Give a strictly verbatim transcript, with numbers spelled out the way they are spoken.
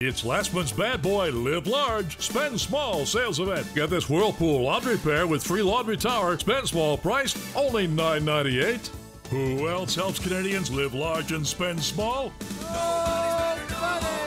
It's last month's Bad Boy Live Large, Spend Small sales event. Get this Whirlpool laundry pair with free laundry tower, spend small priced, only nine ninety-eight. Who else helps Canadians live large and spend small? Nobody!